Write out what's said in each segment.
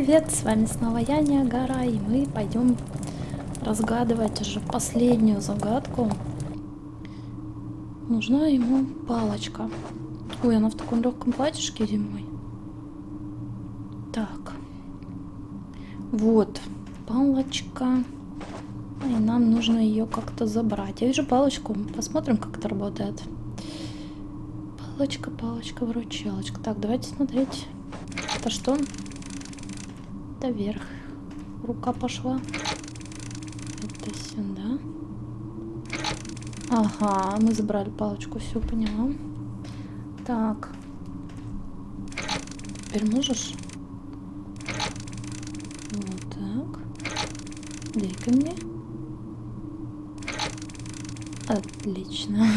привет! С вами снова я, Ниагара, и мы пойдем разгадывать уже последнюю загадку. Нужна ему палочка. Ой, она в таком легком платьишке зимой. Так. Вот, палочка. И нам нужно ее как-то забрать. Я вижу палочку. Посмотрим, как это работает. Палочка, палочка, выручалочка. Так, давайте смотреть. Это что? Это вверх. Рука пошла. Это сюда. Ага, мы забрали палочку. Все, поняла. Так. Теперь можешь? Вот так. Дай-ка мне. Отлично.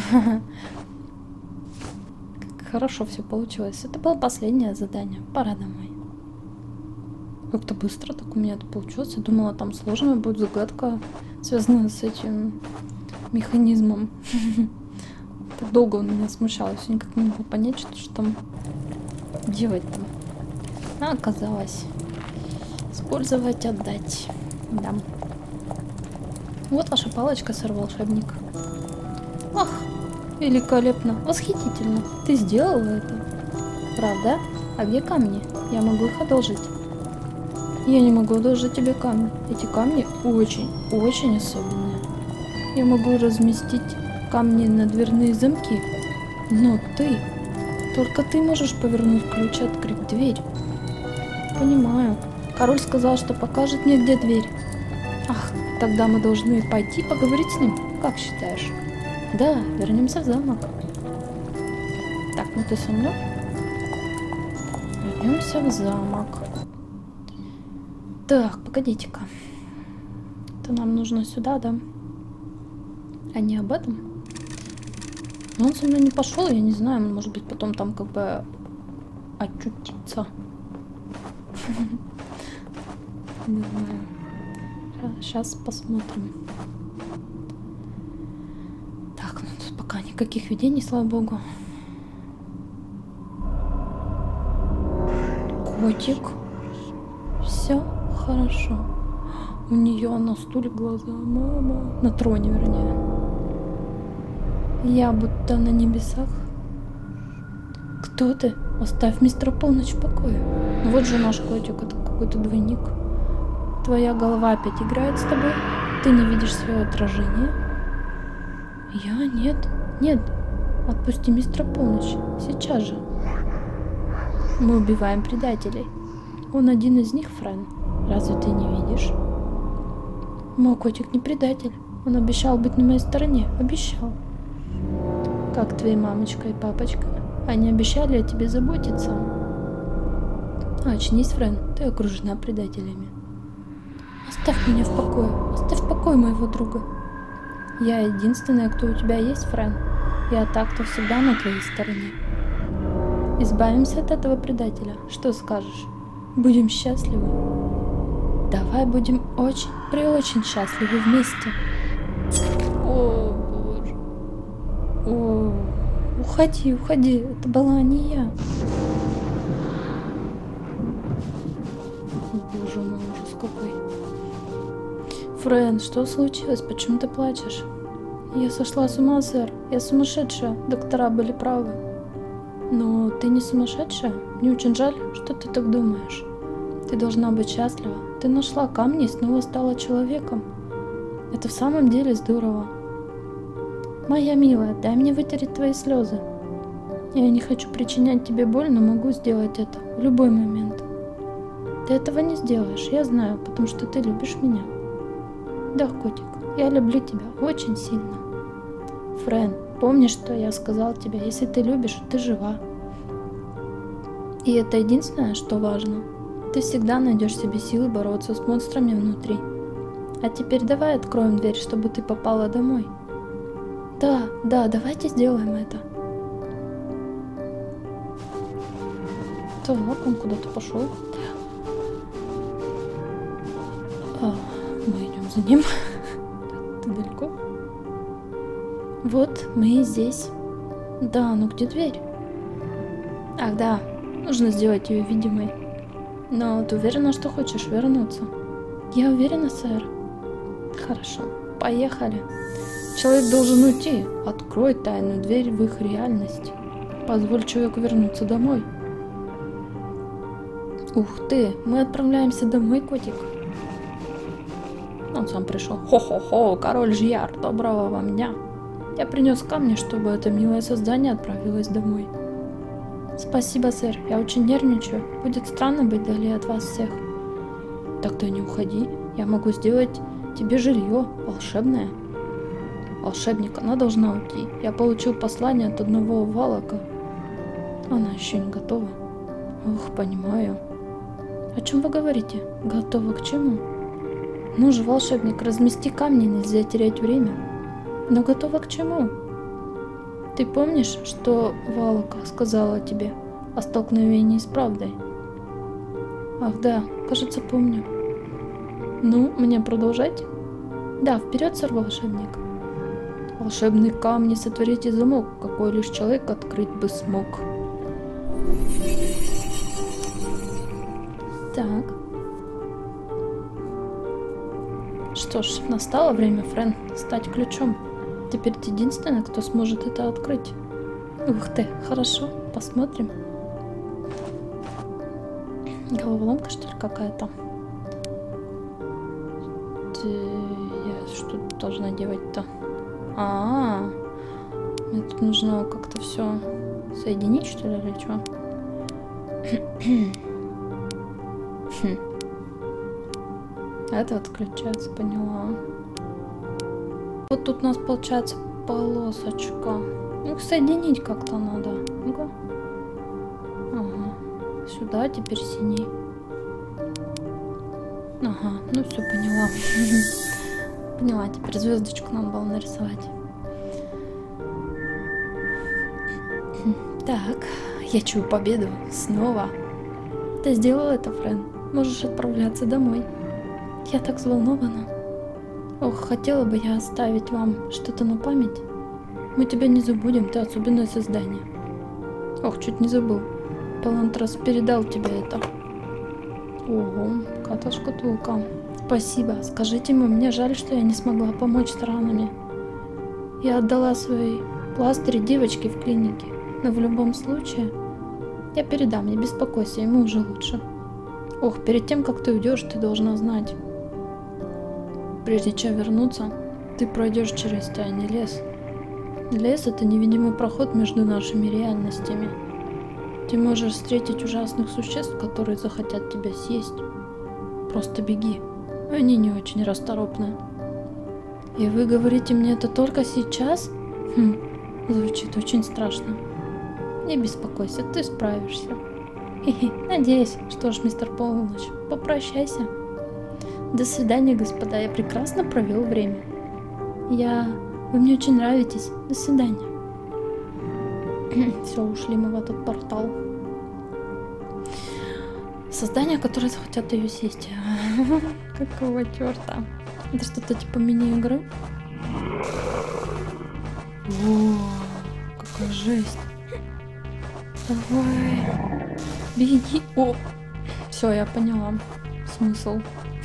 Как хорошо все получилось. Это было последнее задание. Пора домой. Как-то быстро так у меня это получилось. Я думала, там сложная будет загадка, связанная с этим механизмом. Так долго он меня смущал. Я все никак не могла понять, что там делать там. А оказалось. Использовать, отдать. Да. Вот ваша палочка, сэр-волшебник. Ах, великолепно, восхитительно. Ты сделала это. Правда? А где камни? Я могу их одолжить. Я не могу одолжить тебе камни. Эти камни очень особенные. Я могу разместить камни на дверные замки. Но только ты можешь повернуть ключ и открыть дверь. Понимаю. Король сказал, что покажет мне, где дверь. Ах, тогда мы должны пойти поговорить с ним. Как считаешь? Да, вернемся в замок. Так, ну ты со мной? Вернемся в замок. Так, погодите-ка. Это нам нужно сюда, да? А не об этом? Но он со мной не пошел, я не знаю, может быть, потом там как бы очутится. Не знаю. Сейчас посмотрим. Так, ну тут пока никаких видений, слава богу. Котик. Все хорошо. У нее на стуле глаза. Мама. На троне, вернее. Я будто на небесах. Кто ты? Оставь мистера Полночь в покое. Вот же наш котик. Это какой-то двойник. Твоя голова опять играет с тобой? Ты не видишь свое отражение? Я? Нет. Нет. Отпусти мистера Полночь. Сейчас же. Мы убиваем предателей. Он один из них, Фрэн. Разве ты не видишь? Мой котик не предатель. Он обещал быть на моей стороне. Обещал. Как твои мамочка и папочка. Они обещали о тебе заботиться. Очнись, Фрэн. Ты окружена предателями. Оставь меня в покое. Оставь в покое моего друга. Я единственная, кто у тебя есть, Фрэн. Я так-то всегда на твоей стороне. Избавимся от этого предателя. Что скажешь? Будем счастливы. Давай будем очень счастливы вместе. О, боже. О, уходи, уходи. Это была не я. Боже мой, ужас какой. Фрэн, что случилось? Почему ты плачешь? Я сошла с ума, сэр. Я сумасшедшая. Доктора были правы. Но ты не сумасшедшая? Мне очень жаль, что ты так думаешь. Ты должна быть счастлива. Ты нашла камни и снова стала человеком. Это в самом деле здорово. Моя милая, дай мне вытереть твои слезы. Я не хочу причинять тебе боль, но могу сделать это в любой момент. Ты этого не сделаешь, я знаю, потому что ты любишь меня. Да, котик, я люблю тебя очень сильно. Фрэн, помни, что я сказал тебе, если ты любишь, ты жива. И это единственное, что важно. Ты всегда найдешь в себе силы бороться с монстрами внутри. А теперь давай откроем дверь, чтобы ты попала домой. Да, давайте сделаем это. Так, он куда-то пошел. Мы идем за ним. Ты далеко? Вот, мы здесь. Да, ну где дверь? Ах, да, нужно сделать ее видимой. Но ты уверена, что хочешь вернуться? Я уверена, сэр. Хорошо, поехали. Человек должен уйти. Открой тайную дверь в их реальность. Позволь человеку вернуться домой. Ух ты, мы отправляемся домой, котик. Он сам пришел. Хо-хо-хо, король Жьяр, доброго вам дня. Я принес камни, чтобы это милое создание отправилось домой. Спасибо, сэр, я очень нервничаю. Будет странно быть вдали от вас всех. Тогда не уходи, я могу сделать тебе жилье, волшебное. Волшебник, она должна уйти. Я получил послание от одного Валака. Она еще не готова. Ох, понимаю. О чем вы говорите? Готова к чему? Ну же, волшебник, размести камни, нельзя терять время. Но готова к чему? Ты помнишь, что Валака сказала тебе о столкновении с правдой? Ах да, кажется, помню. Ну, мне продолжать? Да, вперед, сэр волшебник. Волшебные камни сотворите замок, какой лишь человек открыть бы смог. Так. Что ж, настало время, Френ, стать ключом. Теперь ты единственный, кто сможет это открыть. Ух ты, хорошо, посмотрим. Головоломка, что ли, какая-то? Я что должна делать-то? Мне тут нужно как-то все соединить, что ли, или что? Это отключается, поняла. Вот тут у нас получается полосочка. Ну, соединить как-то надо. Ну-ка. Ага. Сюда теперь синий. Ага, ну все, поняла. Поняла, теперь звездочку нам было нарисовать. Так, я чую победу. Снова. Ты сделал это, Френ. Можешь отправляться домой. Я так взволнована. Ох, хотела бы я оставить вам что-то на память. Мы тебя не забудем, ты особенное создание. Ох, чуть не забыл. Палантрас передал тебе это. Ого, какая-то шкатулка. Спасибо. Скажите ему, мне жаль, что я не смогла помочь с ранами. Я отдала свои пластыри девочке в клинике. Но в любом случае, я передам, не беспокойся, ему уже лучше. Ох, перед тем, как ты уйдешь, ты должна знать. Прежде чем вернуться, ты пройдешь через тайный лес. Лес — это невидимый проход между нашими реальностями. Ты можешь встретить ужасных существ, которые захотят тебя съесть. Просто беги. Они не очень расторопны. И вы говорите мне это только сейчас? Звучит очень страшно. Не беспокойся, ты справишься. Хе-хе, надеюсь. Что ж, мистер Полночь, попрощайся. До свидания, господа, я прекрасно провел время. Вы мне очень нравитесь. До свидания. Все, ушли мы в этот портал. Создания, которые захотят ее съесть. Какого черта? Это что-то типа мини-игры? О, какая жесть. Давай. Беги. О, все, я поняла смысл.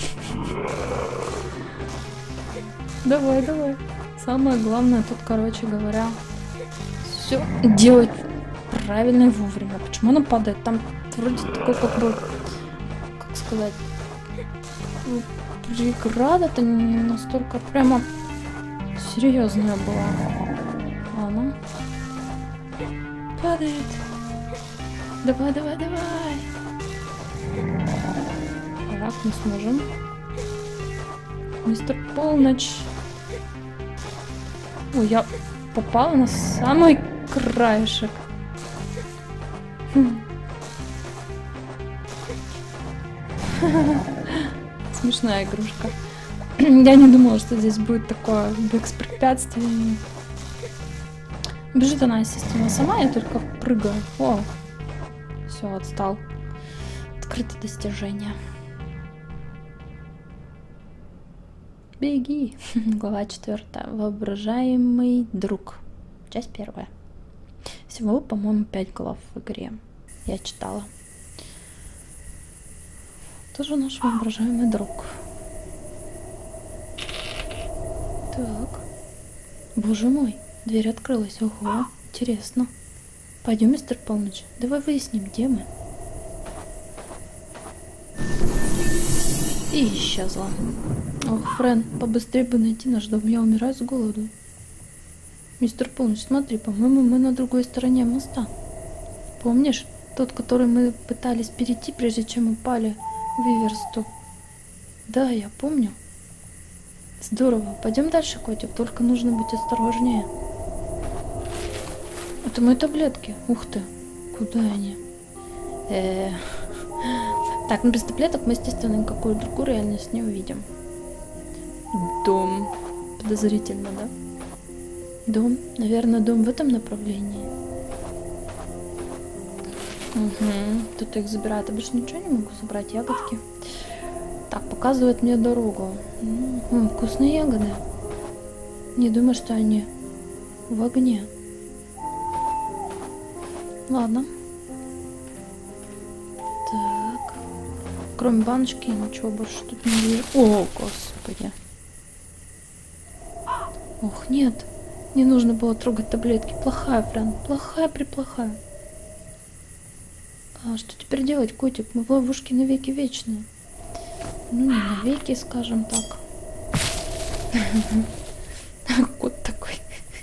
Давай, давай. Самое главное тут, короче говоря, все делать правильно и вовремя. Почему она падает? Там вроде такой, как бы, как сказать, преграда-то не настолько прямо серьезная была. А она падает. Давай, давай, давай. Так, не сможем. Мистер Полночь. Ой, я попала на самый краешек. Смешная игрушка. Я не думала, что здесь будет такое бэкс препятствие. Бежит она, естественно, сама, я только прыгаю. О, все, отстал. Открыто достижение. Беги. Глава 4. Воображаемый друг. Часть 1. Всего, по-моему, 5 глав в игре. Я читала. Тоже наш воображаемый друг. Так. Боже мой, дверь открылась. Ого, интересно. Пойдем, мистер Полночь. Давай выясним, где мы. И исчезла. Ох, Френ, побыстрее бы найти наш дом. Я умираю с голоду. Мистер Полночь, смотри, по-моему, мы на другой стороне моста. Помнишь? Тот, который мы пытались перейти, прежде чем упали в Виверсту. Да, я помню. Здорово. Пойдем дальше, котик. Только нужно быть осторожнее. Это мои таблетки. Ух ты. Куда они? Так, ну без таблеток мы, естественно, никакую другую реальность не увидим. Дом. Подозрительно, да? Дом. Наверное, дом в этом направлении. Угу. Тут их забирают. Я больше ничего не могу собрать. Ягодки. Так, показывает мне дорогу. Вкусные ягоды. Не думаю, что они в огне. Ладно. Так. Кроме баночки, ничего больше тут не вижу. О, господи. Ох, нет. Не нужно было трогать таблетки. Плохая, Френ. Плохая-преплохая. А что теперь делать, котик? Мы в ловушке навеки вечные. Ну, не навеки, скажем так. Кот такой.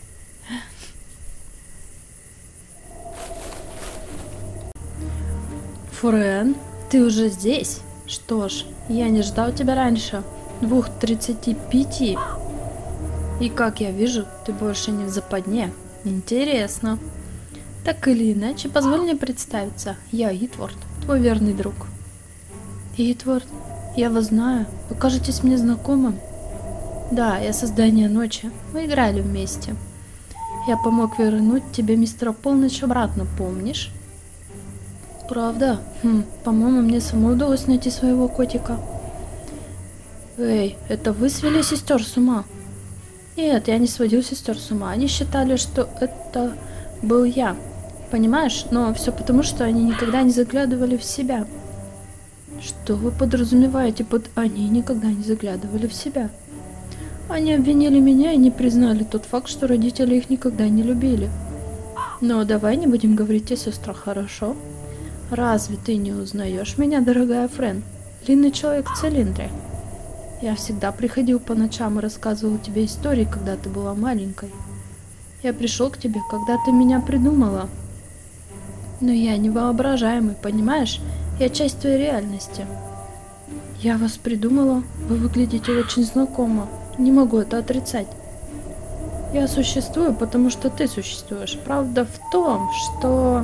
Френ, ты уже здесь? Что ж, я не ждал тебя раньше. 2:35. И как я вижу, ты больше не в западне. Интересно. Так или иначе, позволь мне представиться. Я Итвард, твой верный друг. Итвард, я вас знаю. Вы кажетесь мне знакомым. Да, я создание ночи. Мы играли вместе. Я помог вернуть тебе мистера Полночь обратно, помнишь? Правда? По-моему, мне самой удалось найти своего котика. Эй, это вы свели сестер с ума? Нет, я не сводил сестер с ума. Они считали, что это был я. Понимаешь? Но все потому, что они никогда не заглядывали в себя. Что вы подразумеваете под «они никогда не заглядывали в себя»? Они обвинили меня и не признали тот факт, что родители их никогда не любили. Но давай не будем говорить о сестрах, хорошо? Разве ты не узнаешь меня, дорогая Френ? Длинный человек в цилиндре. Я всегда приходил по ночам и рассказывал тебе истории, когда ты была маленькой. Я пришел к тебе, когда ты меня придумала. Но я невоображаемый, понимаешь? Я часть твоей реальности. Я вас придумала? Вы выглядите очень знакомо. Не могу это отрицать. Я существую, потому что ты существуешь. Правда в том, что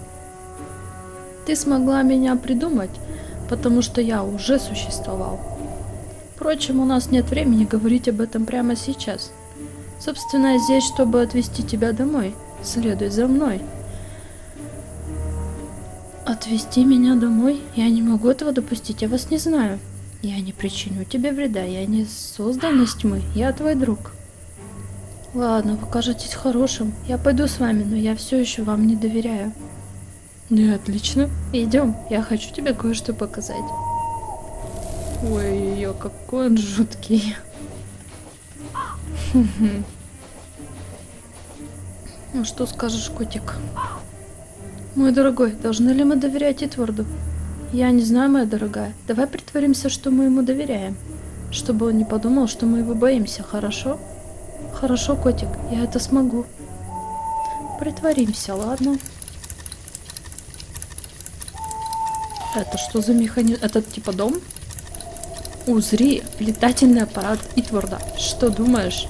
ты смогла меня придумать, потому что я уже существовал. Впрочем, у нас нет времени говорить об этом прямо сейчас. Собственно, я здесь, чтобы отвезти тебя домой. Следуй за мной. Отвезти меня домой? Я не могу этого допустить, я вас не знаю. Я не причиню тебе вреда, я не создан из тьмы, я твой друг. Ладно, вы кажетесь хорошим, я пойду с вами, но я все еще вам не доверяю. Ну, отлично, идем, я хочу тебе кое-что показать. Ой-ой-ой, какой он жуткий. Ну что скажешь, котик? Мой дорогой, должны ли мы доверять Итварду? Я не знаю, моя дорогая. Давай притворимся, что мы ему доверяем. Чтобы он не подумал, что мы его боимся, хорошо? Хорошо, котик, я это смогу. Притворимся, ладно? Это что за механизм? Это типа дом? Узри, летательный аппарат Итварда. Что думаешь?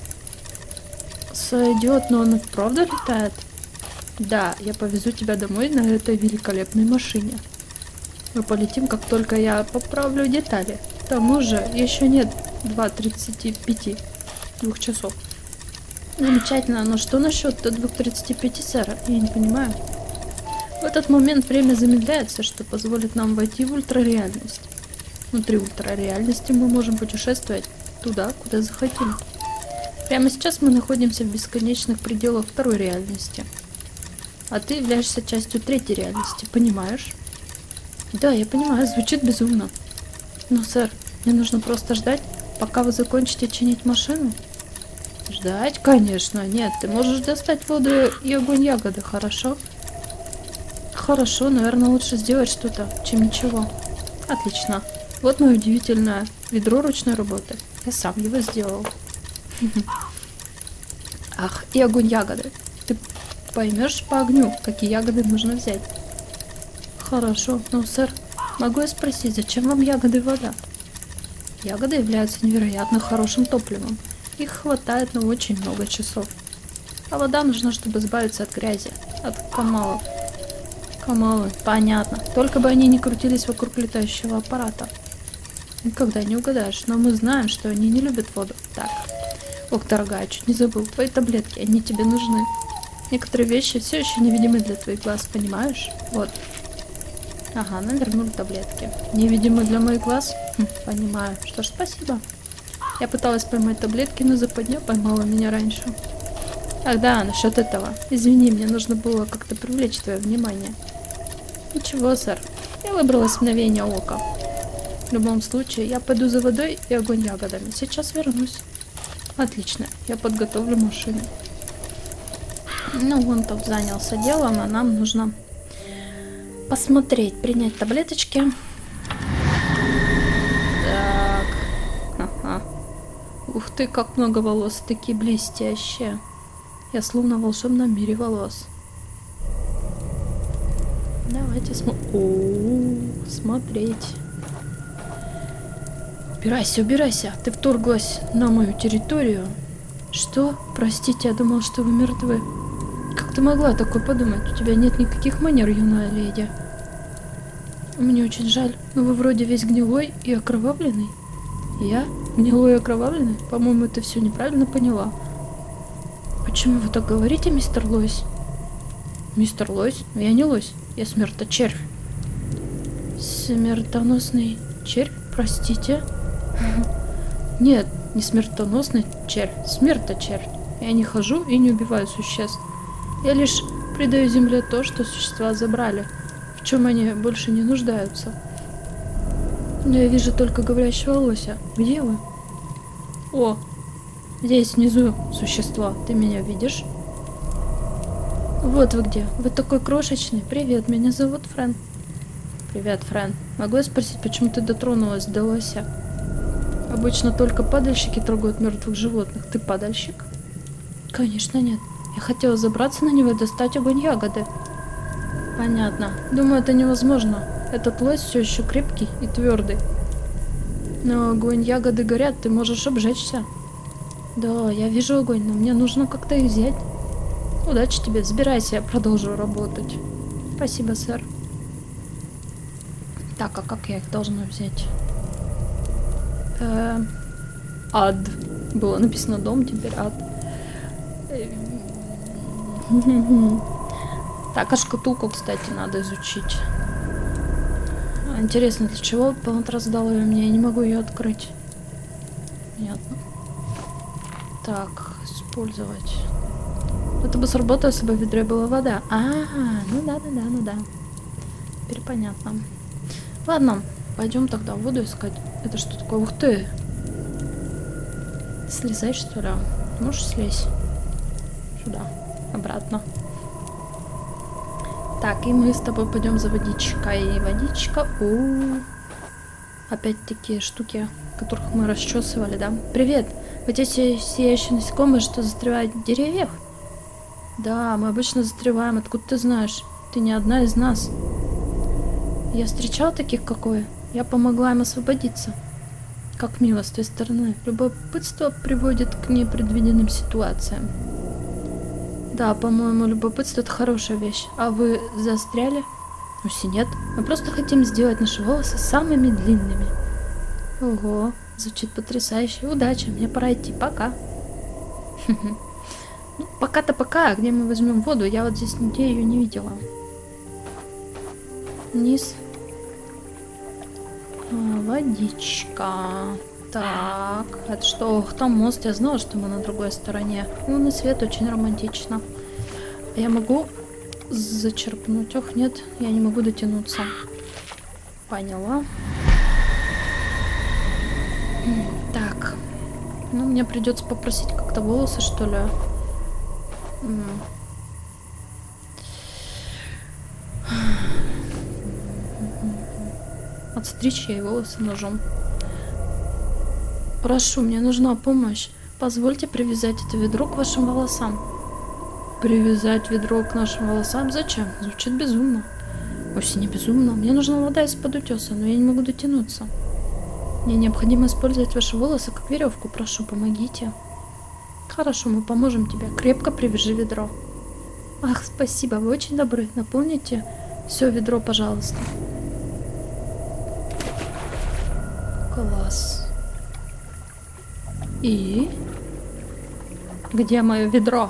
Сойдет, но он и правда летает? Да, я повезу тебя домой на этой великолепной машине. Мы полетим, как только я поправлю детали. К тому же еще нет 2:35, 2 часов. Замечательно, но что насчет 2:35, сэр? Я не понимаю. В этот момент время замедляется, что позволит нам войти в ультрареальность. Внутри ультрареальности мы можем путешествовать туда, куда захотим. Прямо сейчас мы находимся в бесконечных пределах второй реальности. А ты являешься частью третьей реальности, понимаешь? Да, я понимаю, звучит безумно. Но, сэр, мне нужно просто ждать, пока вы закончите чинить машину. Ждать? Конечно. Нет, ты можешь достать воду и огонь ягоды, хорошо? Хорошо, наверное, лучше сделать что-то, чем ничего. Отлично. Вот мое удивительное ведро ручной работы. Я сам его сделал. Ах, и огонь ягоды. Ты поймешь по огню, какие ягоды нужно взять. Хорошо, но, сэр, могу я спросить, зачем вам ягоды и вода? Ягоды являются невероятно хорошим топливом. Их хватает на очень много часов. А вода нужна, чтобы избавиться от грязи, от комалов. Комалы, понятно. Только бы они не крутились вокруг летающего аппарата. Никогда не угадаешь, но мы знаем, что они не любят воду. Так. Ох, дорогая, чуть не забыл. Твои таблетки, они тебе нужны. Некоторые вещи все еще невидимы для твоих глаз, понимаешь? Вот. Ага, навернули таблетки. Невидимы для моих глаз? Понимаю. Что ж, спасибо. Я пыталась поймать таблетки, но западня поймала меня раньше. Ах да, насчет этого. Извини, мне нужно было как-то привлечь твое внимание. Ничего, сэр. Я выбрала мгновение ока. В любом случае, я пойду за водой и огонь ягодами. Сейчас вернусь. Отлично, я подготовлю машину. Ну, вон тот занялся делом, а нам нужно посмотреть, принять таблеточки. Так. Ага. Ух ты, как много волос, такие блестящие. Я словно в волшебном мире волос. Давайте смотреть. Убирайся, убирайся. Ты вторглась на мою территорию. Что? Простите, я думал, что вы мертвы. Как ты могла такое подумать? У тебя нет никаких манер, юная леди. Мне очень жаль, но вы вроде весь гнилой и окровавленный. Я? Гнилой и окровавленный? По-моему, ты все неправильно поняла. Почему вы так говорите, мистер Лось? Мистер Лось? Я не лось. Я смерточервь. Смертоносный червь? Простите? Нет, не смертоносный червь. Смерточервь. Я не хожу и не убиваю существ. Я лишь придаю земле то, что существа забрали, в чем они больше не нуждаются. Но я вижу только говорящего лося. Где вы? О, здесь внизу существо. Ты меня видишь? Вот вы где. Вы такой крошечный. Привет, меня зовут Фрэн. Привет, Фрэн. Могу я спросить, почему ты дотронулась до лося? Обычно только падальщики трогают мертвых животных. Ты падальщик? Конечно, нет. Я хотела забраться на него и достать огонь ягоды. Понятно. Думаю, это невозможно. Этот лось все еще крепкий и твердый. Но огонь ягоды горят, ты можешь обжечься. Да, я вижу огонь, но мне нужно как-то их взять. Удачи тебе, взбирайся, я продолжу работать. Спасибо, сэр. Так, а как я их должна взять? Ад. Было написано дом, теперь ад. Так, а шкатулку, кстати, надо изучить. Интересно, для чего Палант раздал ее мне? Я не могу ее открыть. Понятно. Так, использовать. Это бы сработало, если бы в ведре была вода. Ну да. Теперь понятно. Ладно, пойдем тогда воду искать. Это что такое? Ух ты! Слезай, что ли? Можешь слезть? Сюда. Обратно. Так, и мы с тобой пойдем за водичкой. Водичка. Опять такие штуки, которых мы расчесывали, да? Привет! Вы те сияющие насекомые, что застревают в деревьях? Да, мы обычно застреваем. Откуда ты знаешь? Ты не одна из нас. Я встречал таких, как вы. Я помогла им освободиться. Как мило с той стороны. Любопытство приводит к непредвиденным ситуациям. Да, по-моему, любопытство — это хорошая вещь. А вы застряли? Вовсе нет. Мы просто хотим сделать наши волосы самыми длинными. Ого, звучит потрясающе. Удачи, мне пора идти. Пока. Ну, пока-то пока. Где мы возьмем воду? Я вот здесь нигде ее не видела. Вниз. Водичка. Так, это что? Ох, там мост. Я знала, что мы на другой стороне. Лунный свет, очень романтично. Я могу зачерпнуть? Ох, нет, я не могу дотянуться. Поняла. Так. Ну, мне придется попросить как-то волосы, что ли. Отстричь ей волосы ножом. Прошу, мне нужна помощь. Позвольте привязать это ведро к вашим волосам. Привязать ведро к нашим волосам? Зачем? Звучит безумно. Вовсе не безумно. Мне нужна вода из-под утеса, но я не могу дотянуться. Мне необходимо использовать ваши волосы как веревку. Прошу, помогите. Хорошо, мы поможем тебе. Крепко привяжи ведро. Ах, спасибо, вы очень добры. Наполните все ведро, пожалуйста. Класс. И? Где мое ведро?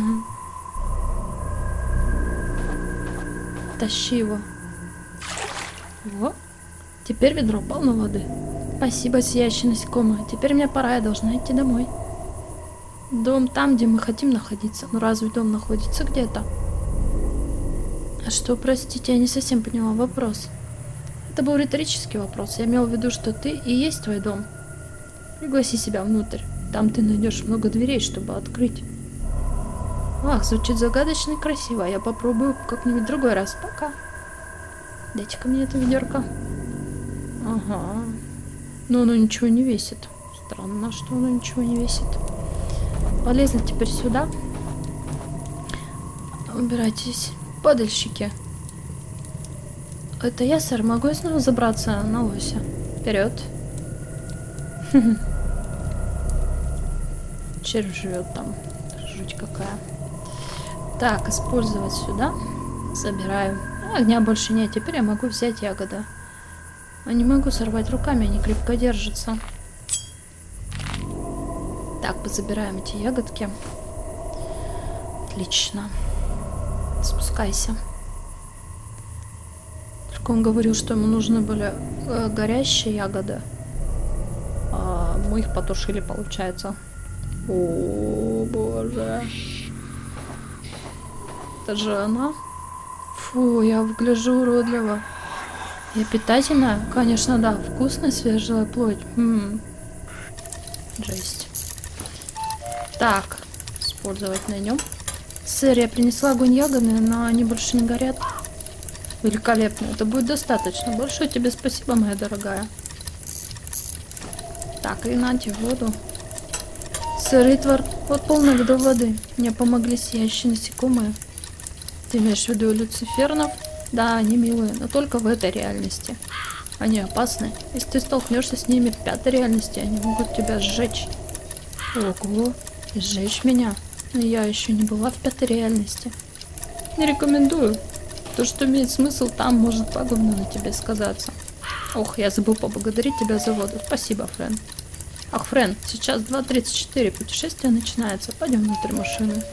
Тащи его. Во. Теперь ведро полно воды. Спасибо, сияющее насекомое. Теперь мне пора, я должна идти домой. Дом там, где мы хотим находиться. Но разве дом находится где-то? А что, простите, я не совсем поняла вопрос. Это был риторический вопрос. Я имел в виду, что ты и есть твой дом. Пригласи себя внутрь. Там ты найдешь много дверей, чтобы открыть. Ах, звучит загадочно и красиво. Я попробую как-нибудь в другой раз. Пока. Дайте-ка мне это ведерко. Ага. Но оно ничего не весит. Странно, что оно ничего не весит. Полезли теперь сюда. Убирайтесь. Падальщики. Это я, сэр. Могу я снова забраться на лося? Вперед. Червь живет там. Жуть какая. Так, использовать сюда. Забираю. Огня больше нет. Теперь я могу взять ягоды. А не могу сорвать руками, они крепко держатся. Так, позабираем эти ягодки. Отлично. Спускайся. Только он говорил, что ему нужны были горящие ягоды. А мы их потушили, получается. О, боже. Это же она? Фу, я выгляжу уродливо. Я питательная? Конечно, да. Вкусная свежая плоть. Жесть. Так, использовать на нем. Сэр, я принесла огонь ягоды, но они больше не горят. Великолепно. Это будет достаточно. Большое тебе спасибо, моя дорогая. Так, и нате воду. Сэр Ритвард, вот полное ведро воды. Мне помогли сияющие насекомые. Ты имеешь в виду люцифернов? Да, они милые, но только в этой реальности. Они опасны. Если ты столкнешься с ними в пятой реальности, они могут тебя сжечь. Ого, сжечь меня? Но я еще не была в пятой реальности. Не рекомендую. То, что имеет смысл, там может пагубно на тебе сказаться. Ох, я забыл поблагодарить тебя за воду. Спасибо, Френ. Ах, Френ, сейчас 2:34, путешествие начинается. Пойдем внутрь машины.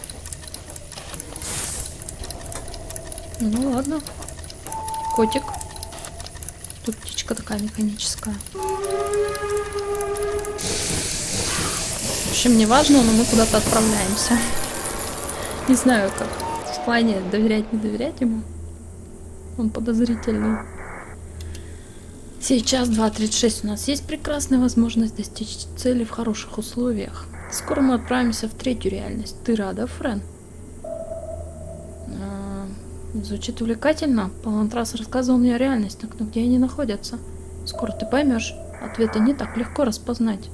Ну ладно. Котик. Тут птичка такая механическая. В общем, не важно, но мы куда-то отправляемся. Не знаю, как в плане доверять, не доверять ему. Он подозрительный. Сейчас 2:36. У нас есть прекрасная возможность достичь цели в хороших условиях. Скоро мы отправимся в третью реальность. Ты рада, Френ? Звучит увлекательно. Палантрас рассказывал мне о реальностях, но где они находятся. Скоро ты поймешь. Ответы не так легко распознать.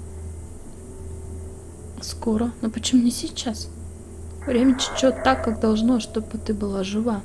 Скоро? Но почему не сейчас? Время течет так, как должно, чтобы ты была жива.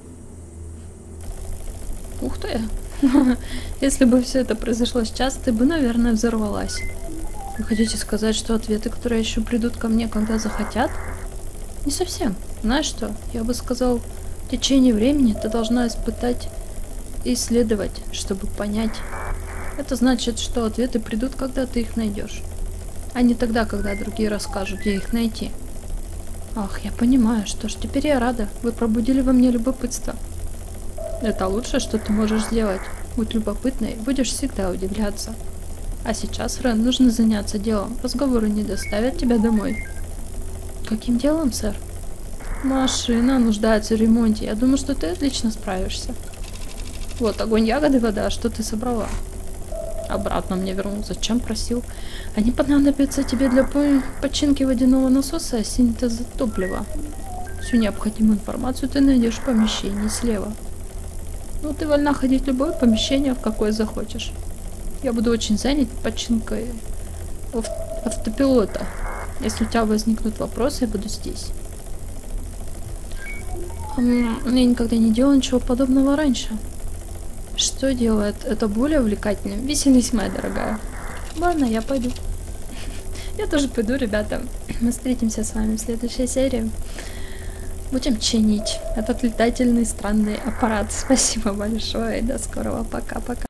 Ух ты! Если бы все это произошло сейчас, ты бы, наверное, взорвалась. Вы хотите сказать, что ответы, которые еще придут ко мне, когда захотят? Не совсем. Знаешь что? Я бы сказал, в течение времени ты должна испытать и исследовать, чтобы понять. Это значит, что ответы придут, когда ты их найдешь. А не тогда, когда другие расскажут, где их найти. Ах, я понимаю. Что ж, теперь я рада. Вы пробудили во мне любопытство. Это лучшее, что ты можешь сделать. Будь любопытной, будешь всегда удивляться. А сейчас, Френ, нужно заняться делом. Разговоры не доставят тебя домой. Каким делом, сэр? Машина нуждается в ремонте. Я думаю, что ты отлично справишься. Вот, огонь, ягоды, вода. Что ты собрала? Обратно мне вернул. Зачем просил? Они понадобятся тебе для починки водяного насоса и синтеза топлива. Всю необходимую информацию ты найдешь в помещении слева. Ну, ты вольна ходить в любое помещение, в какое захочешь. Я буду очень занят починкой автопилота. Если у тебя возникнут вопросы, я буду здесь. Я никогда не делала ничего подобного раньше. Что делает это более увлекательным? Веселись, моя дорогая. Ладно, я пойду. Я тоже пойду, ребята. Мы встретимся с вами в следующей серии. Будем чинить этот летательный странный аппарат. Спасибо большое и до скорого. Пока-пока.